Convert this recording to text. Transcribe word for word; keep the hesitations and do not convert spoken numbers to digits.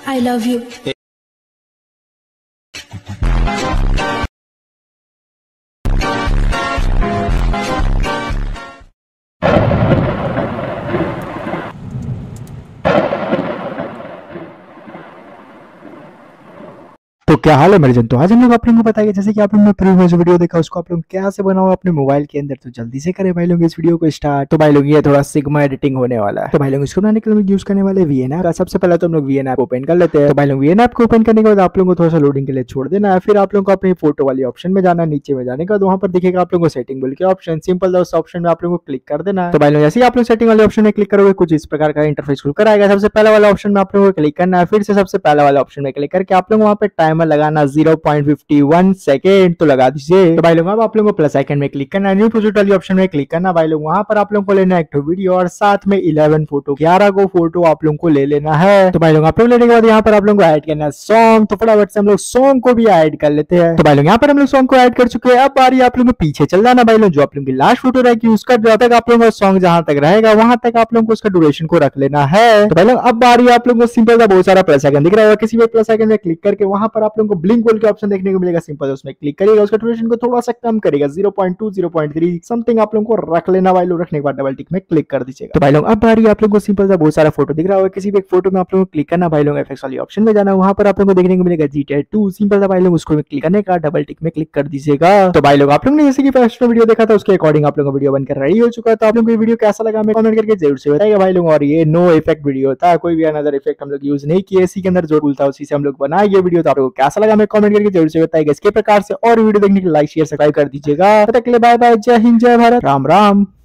I love you. तो क्या हाल है मेरे जन। तो आज हम लोग आप लोगों को बताएंगे, जैसे कि आप लोगों ने प्रीवियस वीडियो देखा उसको आप लोग कैसे बनाओ अपने मोबाइल के अंदर। तो जल्दी से करें भाई लोग इस वीडियो को स्टार्ट। तो भाई लोग ये थोड़ा सिग्मा एडिटिंग होने वाला है। तो भाई लोग इसको बनाने के लिए यूज करने वाले वीएन ऐप। सबसे पहले तो हम लोग वीएन ऐप ओपन कर लेते हैं। तो भाई लोग वीएन ऐप को ओपन करने के बाद आप लोगों को थोड़ा सा लोडिंग के लिए छोड़ देना है। फिर आप लोगों को अपनी फोटो वाली ऑप्शन में जाना है। नीचे में जाने के बाद वहां पर दिखेगा आप लोगों को सेटिंग बोल के ऑप्शन, सिंपल उस ऑप्शन में आप लोगों को क्लिक कर देना है। तो भाई लोग जैसे ही आप लोग सेटिंग वाले ऑप्शन में क्लिक करोगे कुछ इस प्रकार का इंटरफेस खुलकर आएगा। सबसे पहले वाला ऑप्शन में आप लोगों को क्लिक करना है। फिर से सबसे पहले वाले ऑप्शन में क्लिक करके आप लोग वहां पे टाइमर लगाना zero point fifty one second तो लगा दीजिए। तो भाई लोग अब आप लोगों को प्लस आइकन में क्लिक करना है। न्यू प्रोजेक्ट वाली ऑप्शन में क्लिक करना भाई लोग। वहां पर आप लोगों को लेना है एक वीडियो और साथ में इलेवन फोटो, ग्यारह को फोटो आप लोगों को ले लेना है। तो भाई लोग आप लोग लेने के बाद यहाँ पर आप लोगों को ऐड करना है सॉन्ग। तो फटाफट से हम लोग सॉन्ग को भी ऐड कर लेते हैं। तो भाई लोग यहाँ पर हम लोग सॉन्ग को ऐड कर चुके हैं। अब बारी आप लोगों को पीछे चल जाना भाई लोग। जो आप लोगों की लास्ट फोटो रहेगी उसका जब तक आप लोगों का सॉन्ग जहां तक रहेगा वहां तक आप लोगों को उसका ड्यूरेशन को रख लेना है। तो भाई लोग अब बारी आप लोगों को सिंपल सा बहुत सारा प्लस आइकन दिख रहा होगा, किसी भी प्लस आइकन में क्लिक करके वहां पर आप लोगों को ब्लिंक बोल के ऑप्शन देखने को मिलेगा। सिंपल उसमें क्लिक करिएगा, उसका ड्यूरेशन को थोड़ा सा कम करेगा, zero point two zero point three something आप लोगों को रख लेना भाई लोग। रखने के बाद डबल टिक में क्लिक कर दीजिएगा। तो भाई लोग अब बारी आप लोगों को सिंपल सा बहुत सारा फोटो दिख रहा होगा, किसी भी एक फोटो में आप लोगों को क्लिक करना भाई लोग। एफएक्स वाली ऑप्शन में जाना, वहां पर आप लोगों को देखने को मिलेगा जीटीए टू। सिंपल सा भाई लोग उसको क्लिक करने का डबल टिक में क्लिक कर दीजिएगा। तो भाई लोग आप लोगों ने जैसे कि फर्स्ट वीडियो देखा था उसके अकॉर्डिंग आप लोगों को वीडियो बनकर रेडी हो चुका है। तो आप लोगों को ये वीडियो कैसा लगा हमें कमेंट करके जरूर से बताइएगा भाई लोग। और ये नो इफेक्ट वीडियो था, कोई भी अनदर इफेक्ट हम लोग यूज नहीं किए, इसी के अंदर जो टूल था उसी से हम लोग बनाए ये वीडियो। तो आप लोगों को कैसा लगा हमें कमेंट करके जरूर से बताइएगा। इसके प्रकार से और वीडियो देखने के लिए लाइक शेयर सब्सक्राइब कर दीजिएगा। तब तक के लिए बाय बाय, जय हिंद, जय भारत, राम राम।